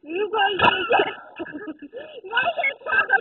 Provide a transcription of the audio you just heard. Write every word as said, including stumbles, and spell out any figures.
如果有一天，我是大个